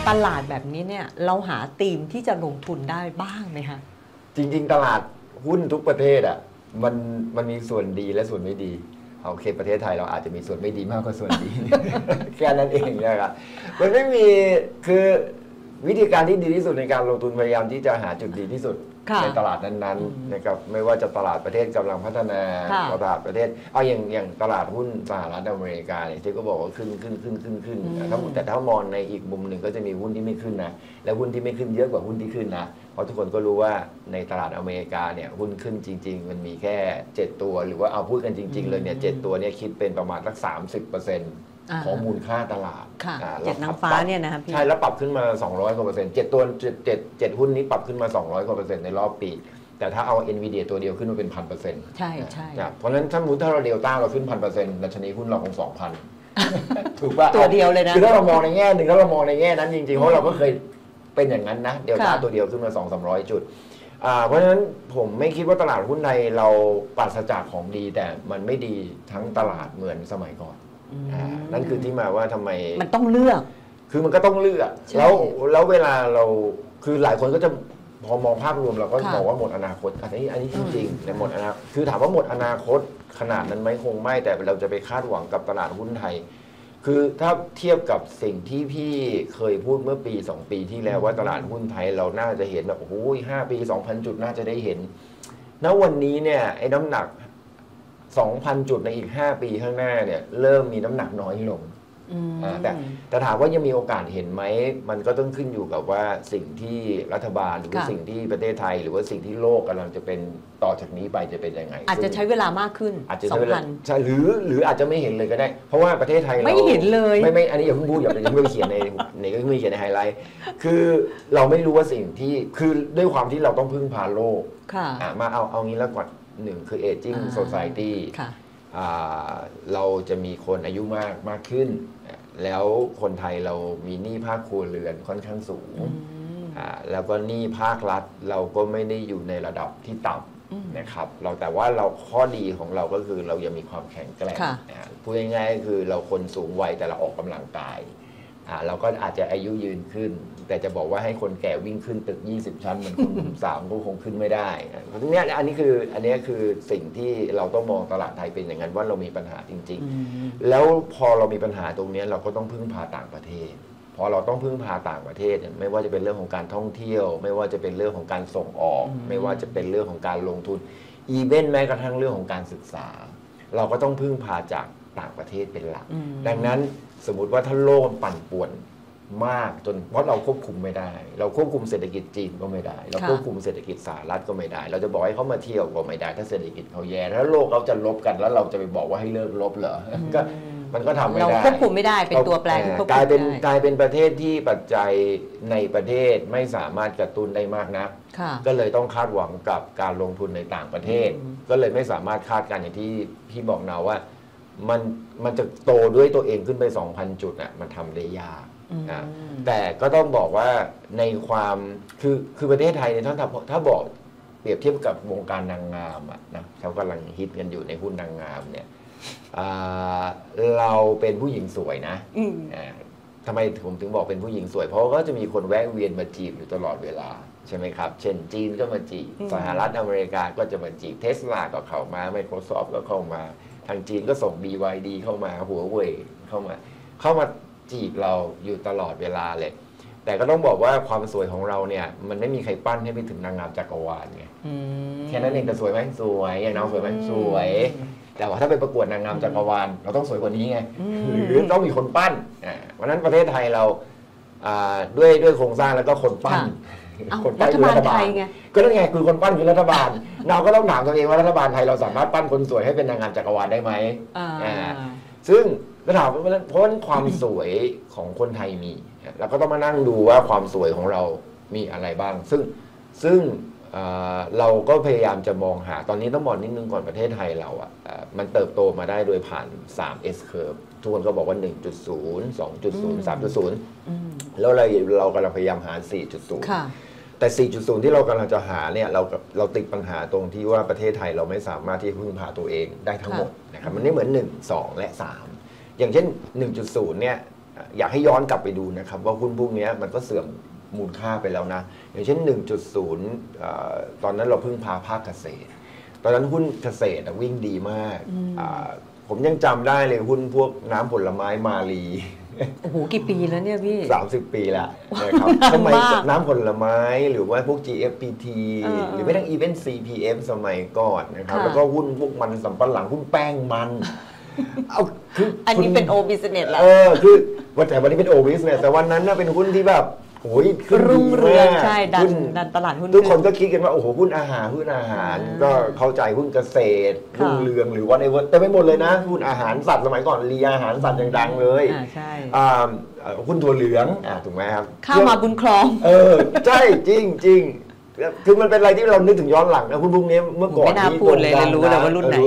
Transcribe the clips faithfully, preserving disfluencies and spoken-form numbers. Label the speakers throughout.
Speaker 1: ตลาดแบบนี้เนี่ยเราหาธีมที่จะลงทุนได้บ้างไหมคะ
Speaker 2: จริงๆตลาดหุ้นทุกประเทศอ่ะมันมันมีส่วนดีและส่วนไม่ดีโอเคประเทศไทยเราอาจจะมีส่วนไม่ดีมากกว่าส่วนดี แค่นั้นเองนะครับมันไม่มีคือวิธีการที่ดีที่สุดในการลงทุนพยายามที่จะหาจุดดีที่สุดในตลาดนั้นๆนะครับไม่ว่าจะตลาดประเทศกำลังพัฒนาตลาดประเทศเอาอย่างอย่างตลาดหุ้นสหรัฐอเมริกาเนี่ยที่ก็บอกว่าขึ้นขึ้นขึ้นขึ้นขึ้นทั้งหมดแต่ถ้ามองในอีกมุมหนึ่งก็จะมีหุ้นที่ไม่ขึ้นนะและหุ้นที่ไม่ขึ้นเยอะกว่าหุ้นที่ขึ้นนะเพราะทุกคนก็รู้ว่าในตลาดอเมริกาเนี่ยหุ้นขึ้นจริงๆมันมีแค่เจ็ดตัวหรือว่าเอาพูดกันจริงๆเลยเนี่ยเจ็ดตัวเนี่ยคิดเป็นประมาณสักสามสิบเปอร์เซ็นต์ของมูลค่าตลาด
Speaker 1: เจ็ดนางฟ้าเนี่ยนะครับ
Speaker 2: ใช่แล้วปรับขึ้นมาสองร้อยกว่าเปอร์เซ็นต์เจ็ดตัวเจ็ด 7 7หุ้นนี้ปรับขึ้นมาสองร้อยกว่าเปอร์เซ็นต์ในรอบปีแต่ถ้าเอา Nvidia ตัวเดียวขึ้นมาเป็นพันเปอร์เซ็นต์
Speaker 1: ใช่ใช่
Speaker 2: เพราะฉะนั้นถ้ามุติถ้าเราเดลต้าเราขึ้นพันเปอร์เซ็นต์ดัชนีหุ้นเราคงสองพันถูกป่ะ
Speaker 1: ตัวเดียวเลยนะ
Speaker 2: คือถ้าเรามองในแง่หนึ่งถ้าเรามองในแง่นั้นจริงๆเพราะเราก็เคยเป็นอย่างนั้นนะเดลต้าตัวเดียวขึ้นมาสองสามร้อยจุดเพราะฉะนั้นผมไม่คิดว่าตลาดหุ้นในเราปราศจากของดีแต่มันไม่ดีทั้งตลาดเหมือนสมัยก่อนนั่นคือที่มาว่าทำไม
Speaker 1: มันต้องเลือก
Speaker 2: คือมันก็ต้องเลือกแล้วแล้วเวลาเราคือหลายคนก็จะพอมองภาพรวมเราก็บอกว่าหมดอนาคตอันนี้อันนี้จริงๆในหมดอนาคตคือถามว่าหมดอนาคตขนาดนั้นไหมคงไม่แต่เราจะไปคาดหวังกับตลาดหุ้นไทยคือถ้าเทียบกับสิ่งที่พี่เคยพูดเมื่อปีสองปีที่แล้วว่าตลาดหุ้นไทยเราน่าจะเห็นแบบโอ้โหห้าปี สองพัน จุดน่าจะได้เห็นณวันนี้เนี่ยไอ้น้ำหนัก สองพัน จุดในอีกห้าปีข้างหน้าเนี่ยเริ่มมีน้ำหนักน้อยลงแต่แต่ถามว่ายังมีโอกาสเห็นไหมมันก็ต้องขึ้นอยู่กับว่าสิ่งที่รัฐบาลหรือว่าสิ่งที่ประเทศไทยหรือว่าสิ่งที่โลกกำลังจะเป็นต่อจากนี้ไปจะเป็นยังไง
Speaker 1: อาจจะใช้เวลามากขึ้น
Speaker 2: อาจจะใช้เวลาใช่หรือหรืออาจจะไม่เห็นเลยก็ได้เพราะว่าประเทศไทยเรา
Speaker 1: ไม่เห็นเลย
Speaker 2: ไม่ไม่อันนี้อย่าเพิ่งพูดอย่าอย่าเพิ่งเขียนในในก็ไม่เขียนในไฮไลท์คือเราไม่รู้ว่าสิ่งที่คือด้วยความที่เราต้องพึ่งพาโลกมาเอาเอางี้แล้วก่อนหนึ่งคือ aging society เราจะมีคนอายุมากมากขึ้นแล้วคนไทยเรามีหนี้ภาคครัวเรือนค่อนข้างสูงแล้วก็หนี้ภาครัฐเราก็ไม่ได้อยู่ในระดับที่ต่ำนะครับเราแต่ว่าเราข้อดีของเราก็คือเรายังมีความแข็งแกร่งพูดง่ายๆคือเราคนสูงวัยแต่เราออกกำลังกายเราก็อาจจะอายุยืนขึ้นแต่จะบอกว่าให้คนแก่วิ่งขึ้นตึกยี่สิบชั้นเหมือนคนหนุ่มสาวก็คงขึ้นไม่ได้ทีนี้อันนี้คืออันนี้คือสิ่งที่เราต้องมองตลาดไทยเป็นอย่างนั้นว่าเรามีปัญหาจริงๆแล้วพอเรามีปัญหาตรงนี้เราก็ต้องพึ่งพาต่างประเทศพอเราต้องพึ่งพาต่างประเทศไม่ว่าจะเป็นเรื่องของการท่องเที่ยวไม่ว่าจะเป็นเรื่องของการส่งออกไม่ว่าจะเป็นเรื่องของการลงทุนอีเวนต์แม้กระทั่งเรื่องของการศึกษาเราก็ต้องพึ่งพาจากต่างประเทศเป็นหลักดังนั้นสมมุติว่าถ้าโลกปั่นป่วนมากจนเพราะเราควบคุมไม่ได้เราควบคุมเศรษฐกิจจีนก็ไม่ได้เราควบคุมเศรษฐกิจสหรัฐก็ไม่ได้เราจะบอกให้เขามาเที่ยวก็ไม่ได้ถ้าเศรษฐกิจเขาแย่แล้วโลกเขาจะลบกันแล้วเราจะไปบอกว่าให้เลิกลบเหรอก็มันก็ทำไม่ได้
Speaker 1: เราควบคุมไม่ได้เป็นตัวแปรที่ควบคุม
Speaker 2: กลายเป็นกลายเป็นประเทศที่ปัจจัยในประเทศไม่สามารถกระตุ้นได้มากนักก็เลยต้องคาดหวังกับการลงทุนในต่างประเทศก็เลยไม่สามารถคาดการณ์อย่างที่พี่บอกเนาว่ามันมันจะโตด้วยตัวเองขึ้นไป สองพัน จุดอ่ะมันทำได้ยากนะแต่ก็ต้องบอกว่าในความคือคือประเทศไทยเนี่ยถ้าถ้าบอกเปรียบเทียบกับวงการนางงามอ่ะนะเขากำลังฮิตกันอยู่ในหุ้นนางงามเนี่ยเราเป็นผู้หญิงสวยนะทำไมผมถึงบอกเป็นผู้หญิงสวยเพราะก็จะมีคนแวะเวียนมาจีบอยู่ตลอดเวลาใช่ไหมครับเช่นจีนก็มาจีบสหรัฐอเมริกาก็จะมาจีบเทสลาก็เข้ามา Microsoft ก็เข้ามาทางจีนก็ส่ง บี วาย ดี เข้ามาหัวเว่ยเข้ามาเข้ามาจีบเราอยู่ตลอดเวลาเลยแต่ก็ต้องบอกว่าความสวยของเราเนี่ยมันไม่มีใครปั้นให้ไปถึงนางงามจักรวาลไงแค่นั้นเองแต่สวยไหมสวยอย่างน้องสวยไหมสวยแต่ว่าถ้าไปประกวดนางงามจักรวาลเราต้องสวยกว่านี้ไงหรือต้องมีคนปั้นเพราะนั้นประเทศไทยเราด้วยด้วยโครงสร้างแล้วก็คนปั้น
Speaker 1: คนปั้นคือรัฐบาลไง
Speaker 2: ก็นั่นไงคือคนปั้นคือรัฐบาลเราก็ต้องถามตัวเองว่ารัฐบาลไทยเราสามารถปั้นคนสวยให้เป็นนางงามจักรวาลได้ไหมซึ่งก็ถามเพราะเพราะความสวยของคนไทยมีเราก็ต้องมานั่งดูว่าความสวยของเรามีอะไรบ้างซึ่งซึ่งเราก็พยายามจะมองหาตอนนี้ต้องบอกนิดนึงก่อนประเทศไทยเราอ่ะมันเติบโตมาได้โดยผ่าน ทรี เอส curve ทุกคนก็บอกว่า หนึ่งจุดศูนย์ สองจุดศูนย์ สามจุดศูนย์ แล้วเราเรากำลังพยายามหา สี่จุดศูนย์ แต่ สี่จุดศูนย์ ที่เรากำลังจะหาเนี่ยเราเราติดปัญหาตรงที่ว่าประเทศไทยเราไม่สามารถที่พึ่งพาตัวเองได้ทั้งหมดนะครับมันไม่เหมือนหนึ่ง สองและสามอย่างเช่น หนึ่งจุดศูนย์ เนี่ยอยากให้ย้อนกลับไปดูนะครับว่าหุ้นพวกนี้มันก็เสื่อมมูลค่าไปแล้วนะอย่างเช่น หนึ่งจุดศูนย์ ตอนนั้นเราพึ่งพาภาคเกษตรตอนนั้นหุ้นเกษตรวิ่งดีมากผมยังจำได้เลยหุ้นพวกน้ำผลไม้มาลี
Speaker 1: โอ้โหกี่ปีแล้วเนี่ยพี่
Speaker 2: สามสิบปีแล้วนะครับสมัยน้ำผลไม้หรือว่าพวก จี เอฟ พี ที หรือไม่ทั้งอีเวนต์ ซี พี เอฟ สมัยก่อนนะครับแล้วก็หุ้นพวกมันสำปะหลังหุ้นแป้งมัน
Speaker 1: เอาคืออันนี้เป็นโอบิสเนสแล้ว
Speaker 2: เออคือวันแต่วันนี้เป็นโอบิสเนสแต่วันนั้นน่ะเป็นหุ้นที่แบบโอ้ยขึ้น
Speaker 1: รุ่งเรืองใช่ดันดันตลาดหุ้น
Speaker 2: ทุกคนก็คิดกันว่าโอ้โหหุ้นอาหารหุ้นอาหารก็เข้าใจหุ้นเกษตรรุ่งเรืองหรือว่าในวันแต่ไม่หมดเลยนะหุ้นอาหารสัตว์สมัยก่อนเรียอาหารสัตว์ยังดังเลย
Speaker 1: อ่าใช่
Speaker 2: หุ้นถั่วเหลืองอ่าถูกไหมครับ
Speaker 1: ข้าวมาบุญครอง
Speaker 2: เออใช่จริงจริงคือมันเป็นอะไรที่เรานึกถึงย้อนหลังนะหุ้นพวกนี้เมื่อก่อน
Speaker 1: ไม่น่าพูดเลยเลยรู้แต่ว่ารุ่นไหน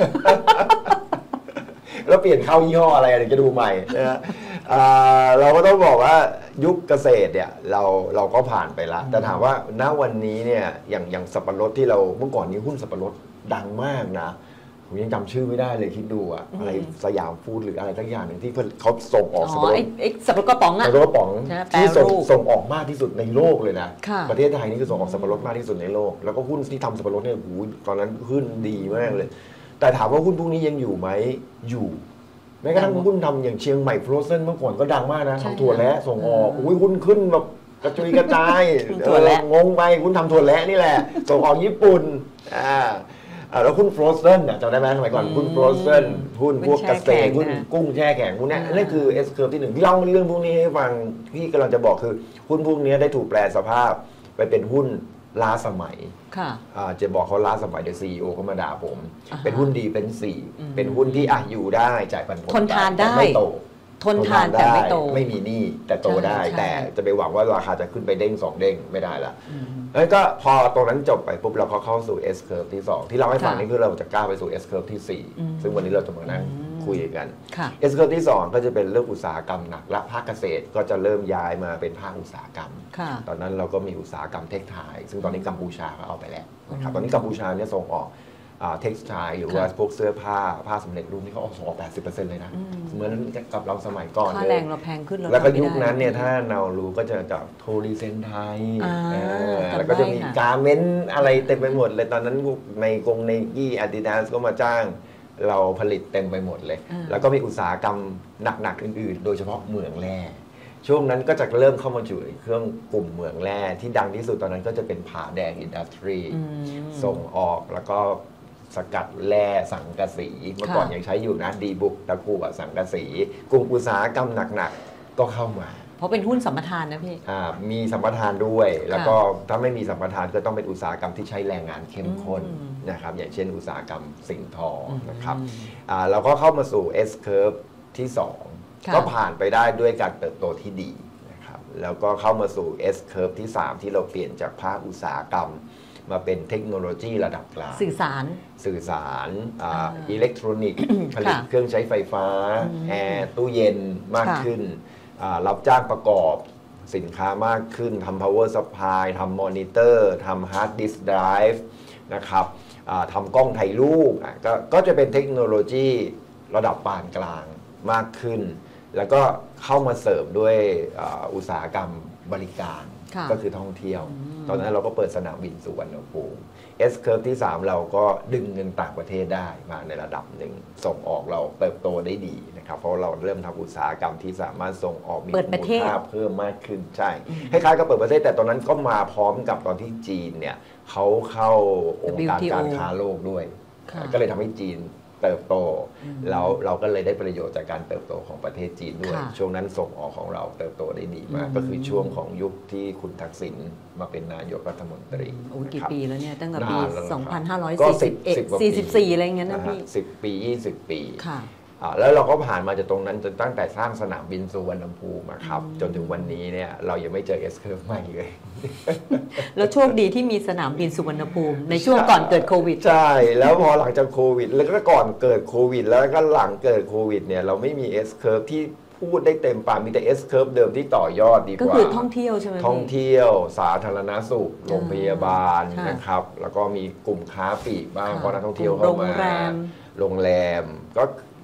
Speaker 2: แล้วเปลี่ยนเข้ายี่ห้ออะไรเดี๋ยวจะดูใหม่นะฮะเราก็ต้องบอกว่ายุคเกษตรเนี่ยเราเราก็ผ่านไปแล้วแต่ถามว่าณวันนี้เนี่ยอย่างอย่างสับปะรดที่เราเมื่อก่อนนี้หุ้นสับปะรดดังมากนะผมยังจำชื่อไม่ได้เลยคิดดูอะอะไรสยามฟู้ดหรืออะไรสักอย่างหนึ่งที่เขาส่งออกสับปะรด
Speaker 1: ไอ้สับปะรดกระป๋องอะ
Speaker 2: สับปะรดกระป๋องที่ส่งส่งออกมากที่สุดในโลกเลยนะประเทศไทยนี่คือส่งออกสับปะรดมากที่สุดในโลกแล้วก็หุ้นที่ทำสับปะรดเนี่ยโอ้โหตอนนั้นขึ้นดีมากเลยแต่ถามว่าหุ้นพวกนี้ยังอยู่ไหมอยู่แม้กระทั่งหุ้นทำอย่างเชียงใหม่โฟรเซนเมื่อก่อนก็ดังมากนะทำถั่วและส่งออกอุ้ยหุ้นขึ้นแบบกระจุยกระจายงงไปหุ้นทำถั่วและนี่แหละส่งออกญี่ปุ่นอ่าแล้วหุ้นโฟรเซนจำได้ไหมสมัยก่อนหุ้นโฟรเซนหุ้นพวกเกษตรหุ้นกุ้งแช่แข็งพวกนี้นั่นคือเอสเคิร์ฟที่หนึ่งที่เล่าเรื่องพวกนี้ให้ฟังพี่กำลังจะบอกคือหุ้นพวกนี้ได้ถูกแปลสภาพไปเป็นหุ้นล้าสมัยจะบอกเขาล้าสมัยเดี๋ยวซีอีโอเขามาด่าผมเป็นหุ้นดีเป็นสี่เป็นหุ้นที่อ่ะอยู่ได้จ่ายปันผล
Speaker 1: ทนทานได้
Speaker 2: ไม่โต
Speaker 1: ทนทานแต่ไม่โต
Speaker 2: ไม่มีหนี้แต่โตได้แต่จะไปหวังว่าราคาจะขึ้นไปเด้งสองเด้งไม่ได้ละแล้วก็พอตรงนั้นจบไปปุ๊บเราก็เข้าสู่ S curve ที่สองที่เราให้ฟังนี่คือเราจะก้าวไปสู่ S curve ที่สี่ซึ่งวันนี้เราจะมานั่งคุยกัน S curve ที่สองก็จะเป็นเรื่องอุตสาหกรรมหนักและภาคเกษตรก็จะเริ่มย้ายมาเป็นภาคอุตสาหกรรมตอนนั้นเราก็มีอุตสาหกรรมเทคไทยซึ่งตอนนี้กัมพูชาเขาเอาไปแล้วนะครับตอนนี้กัมพูชาเนี่ยส่งออกเท็กซ์ไทหรือว่าพวกเสื้อผ้าผ้าสำเร็จรูปนี่เขาออกส่งออก แปดสิบเปอร์เซ็นต์ เลยนะเหมือนกับเราสมัยก่อน
Speaker 1: ค่าแรงเราแพงขึ้น
Speaker 2: แล้วก็ยุคนั้นเนี่ยถ้าเรารู้ก็จะจากโทริเซนไทยแล้วก็จะมีการเมนต์อะไรเต็มไปหมดเลยตอนนั้นในกงในกี้อาดิดาสก็มาจ้างเราผลิตเต็มไปหมดเลยแล้วก็มีอุตสาหกรรมหนักๆอื่นๆโดยเฉพาะเหมืองแร่ช่วงนั้นก็จะเริ่มเข้ามาอยู่ในเครื่องกลุ่มเหมืองแร่ที่ดังที่สุดตอนนั้นก็จะเป็นผาแดงอินดัสทรีส่งออกแล้วก็สกัดแร่สังกะสีเมื่อก่อนยังใช้อยู่นะดีบุกตะกั่วสังกะสีกลุ่มอุตสาหกรรมหนักๆก็เข้ามา
Speaker 1: เพราะเป็นหุ้นสัมปทานนะพี่
Speaker 2: มีสัมปทานด้วยแล้วก็ถ้าไม่มีสัมปทานก็ต้องเป็นอุตสาหกรรมที่ใช้แรงงานเข้มข้นนะครับอย่างเช่นอุตสาหกรรมสิ่งทอนะครับเราก็เข้ามาสู่ S curve ที่สองก็ผ่านไปได้ด้วยการเติบโตที่ดีนะครับแล้วก็เข้ามาสู่ S curve ที่สามที่เราเปลี่ยนจากภาคอุตสาหกรรมมาเป็นเทคโนโลยีระดับกลาง
Speaker 1: สื่อสาร
Speaker 2: สื่อสารอิเล็กทรอนิกส์ผลิตเครื่องใช้ไฟฟ้าแอร์ตู้เย็นมากขึ้นรับจ้างประกอบสินค้ามากขึ้นทำ power supply ทำ monitor ทำ hard disk drive นะครับทำกล้องถ่ายรูปก็ก็จะเป็นเทคโนโลยีระดับปานกลางมากขึ้นแล้วก็เข้ามาเสริมด้วยอุตสาหกรรมบริการก็คือท่องเที่ยวตอนนั้นเราก็เปิดสนามบินสุวรรณภูมิ S curve ที่สามเราก็ดึงเงินต่างประเทศได้มาในระดับหนึ่งส่งออกเราเติบโตได้ดีนะครับเพราะเราเริ่มทำอุตสาหกรรมที่สามารถส่งออกมีมูลค่าเพิ่มมากขึ้นใช่คล้ายๆกับเปิดประเทศแต่ตอนนั้นก็มาพร้อมกับตอนที่จีนเนี่ยเขาเข้าองค์การการค้าโลกด้วยก็เลยทำให้จีนเติบโตแล้วเราก็เลยได้ประโยชน์จากการเติบโตของประเทศจีนด้วยช่วงนั้นส่งออกของเราเติบโตได้ดีมากก็คือช่วงของยุคที่คุณทักษิณมาเป็นนายกรัฐมนตรี
Speaker 1: โอ้กี่ปีแล้วเนี่ยตั้งแต่ปีสองพันห้าร้อยสี่สิบสี่อะไรเงี้ยนะพี่
Speaker 2: สิบปียี่สิบปีแล้วเราก็ผ่านมาจากตรงนั้นจนตั้งแต่สร้างสนามบินสุวรรณภูมิครับจนถึงวันนี้เนี่ยเรายังไม่เจอ S curve ใหม่เลย
Speaker 1: แล้วโชคดีที่มีสนามบินสุวรรณภูมิในช่วงก่อนเกิดโควิด
Speaker 2: ใช่แล้วพอหลังจากโควิดแล้วก็ก่อนเกิดโควิดแล้วก็หลังเกิดโควิดเนี่ยเราไม่มี S curve ที่พูดได้เต็มปากมีแต่ S curve เดิมที่ต่อยอดดีกว่า
Speaker 1: ก็คือท่องเที่ยวใช่ไหม
Speaker 2: ท่องเที่ยวสาธารณสุขโรงพยาบาลนะครับแล้วก็มีกลุ่มค้าปลีกบ้างเพราะนักท่องเที่ยวเข้ามาโรงแรมก็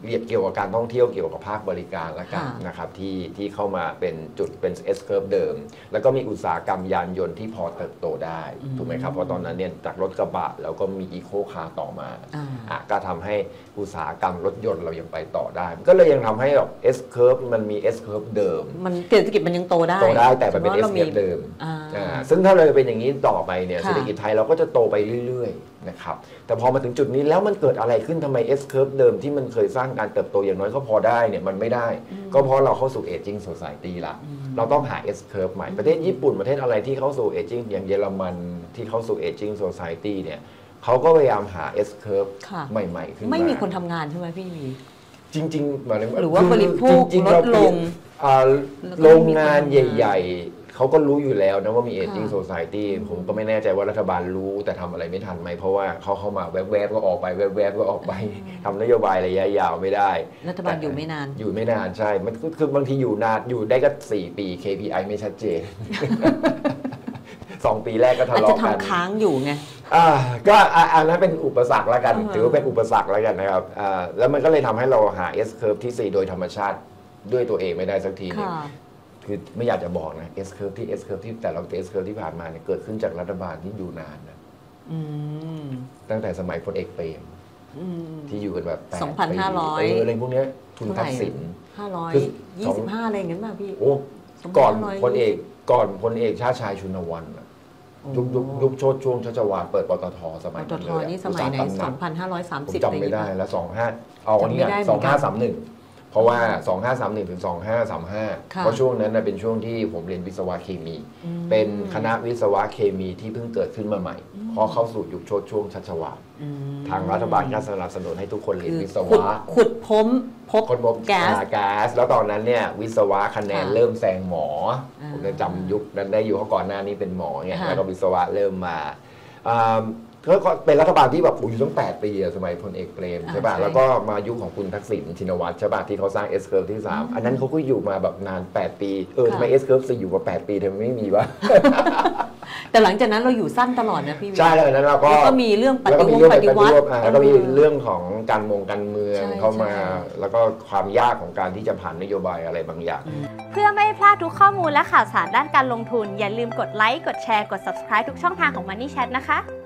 Speaker 2: เรียกเกี่ยวกับการท่องเที่ยวเกี่ยวกับภาคบริการละกันนะครับที่ที่เข้ามาเป็นจุดเป็น S curve เดิมแล้วก็มีอุตสาหกรรมยานยนต์ที่พอเติบโตได้ถูกไหมครับเพราะตอนนั้นเนี่ยจากรถกระบะแล้วก็มีอีโคคาร์ต่อมาอ่ะก็ทำให้อุตสาหกรรมรถยนต์เรายังไปต่อได้ก็เลยยังทำให้แบบ S curve มันมี S curve เดิม
Speaker 1: มันเศรษฐกิจมันยังโตได้
Speaker 2: โตได้แต่มันเป็น S curve เดิมอ่าซึ่งถ้าเราเป็นอย่างนี้ต่อไปเนี่ยเศรษฐกิจไทยเราก็จะโตไปเรื่อยๆนะครับแต่พอมาถึงจุดนี้แล้วมันเกิดอะไรขึ้นทำไม S curve เดิมที่มันเคยสร้างการเติบโตอย่างน้อยก็พอได้เนี่ยมันไม่ได้ก็เพราะเราเข้าสู่ aging society ละเราต้องหา S curve ใหม่ประเทศญี่ปุ่นประเทศอะไรที่เข้าสู่ aging อย่างเยอรมันที่เข้าสู่ aging society เนี่ยเขาก็พยายามหา S curve ใหม่ๆขึ้นมา
Speaker 1: ไม่มีคนทำงานใช่ไหมพี่วี
Speaker 2: จริงๆหมายถึง
Speaker 1: หรือว่าบริโภคลดลง
Speaker 2: โรงงานใหญ่ๆเขาก็รู้อยู่แล้วนะว่ามี aging society ผมก็ไม่แน่ใจว่ารัฐบาลรู้แต่ทำอะไรไม่ทันไหมเพราะว่าเขาเข้ามาแวบๆก็ออกไปแวบๆก็ออกไปทำนโยบายระยะยาวไม่ได้
Speaker 1: รัฐบาลอยู่ไม่นาน
Speaker 2: อยู่ไม่นานใช่มันคือบางทีอยู่นานอยู่ได้ก็สี่ปี เค พี ไอ ไม่ชัดเจนสองปีแรกก็ทะเลาะกัน
Speaker 1: อาจจะทำค้างอยู่ไง
Speaker 2: อ่าก็อันนั้นเป็นอุปสรรคแล้วกันถือว่าเป็นอุปสรรคแล้วกันนะครับอ่าแล้วมันก็เลยทำให้เราหา S curve ที่สี่โดยธรรมชาติด้วยตัวเองไม่ได้สักทีนึงคือไม่อยากจะบอกนะ S curve ที่ S curve ที่แต่เรา S curve ที่ผ่านมาเนี่ยเกิดขึ้นจากรัฐบาลที่อยู่นานนะตั้งแต่สมัยพลเอกเปรมที่อยู่กันแบบแปดปี
Speaker 1: สองพันห้าร้อย
Speaker 2: อะไรพวกนี้ทุนทักษิณ
Speaker 1: ห้าร้อยยี่สิบห้าอะไรอย่างเงี้ยป่ะพี่
Speaker 2: โอ้ก่อนพลเอกก่อนพลเอกชาติชายชุนวรรณยุคยุคยุคโชติช่วงชัชวาลเปิดปตทสมัย
Speaker 1: นั้นเลยนี่สมัยไหนสองพันห้าร้อยสามสิบ
Speaker 2: จำไม่ได้แล้วสองห้าเอาอันนี้สองห้าสามหนึ่งเพราะว่าสองห้าสามหนึ่งถึงสองห้าสามห้าเพราะช่วงนั้นเป็นช่วงที่ผมเรียนวิศวะเคมีเป็นคณะวิศวะเคมีที่เพิ่งเกิดขึ้นมาใหม่พอเข้าสู่ยุคโชติช่วงชัชวาลทางรัฐบาลก็สนับสนุนให้ทุกคนเรียนวิศวะ
Speaker 1: ขุดพบพบ
Speaker 2: คนพบแก๊สแก๊สแล้วตอนนั้นเนี่ยวิศวะคะแนนเริ่มแซงหมอผมจะจำยุคนั้นได้อยู่เพราะก่อนหน้านี้เป็นหมอไงแล้วก็วิศวะเริ่มมาก็เป็นรัฐบาลที่แบบอยู่ตั้งแปดปีสมัยพลเอกเปรมใช่ป่ะแล้วก็มายุคของคุณทักษิณชินวัตรใช่ป่ะที่เขาสร้าง S curve ที่สามอันนั้นเขาก็อยู่มาแบบนานแปดปีเออทำไม S curve สี่อยู่มาแปดปีทำไมไม่มีวะ
Speaker 1: แต่หลังจากนั้นเราอยู่สั้นตลอดนะพี่
Speaker 2: ใช่เลยนั้นเราก็
Speaker 1: ก็มีเรื่องปฏิวัติปฏิวัติ
Speaker 2: แล้วก็มีเรื่องของการมงการเมืองเข้ามาแล้วก็ความยากของการที่จะผ่านนโยบายอะไรบางอย่าง
Speaker 3: เพื่อไม่พลาดทุกข้อมูลและข่าวสารด้านการลงทุนอย่าลืมกดไลค์กดแชร์กด ซับสไครบ์ ทุกช่องทางของ Money Chat นะคะ